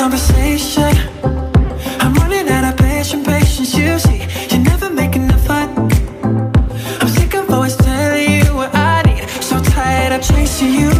conversation. I'm running out of patience, you see. You never make enough fun. I'm sick of always telling you what I need. So tired of chasing you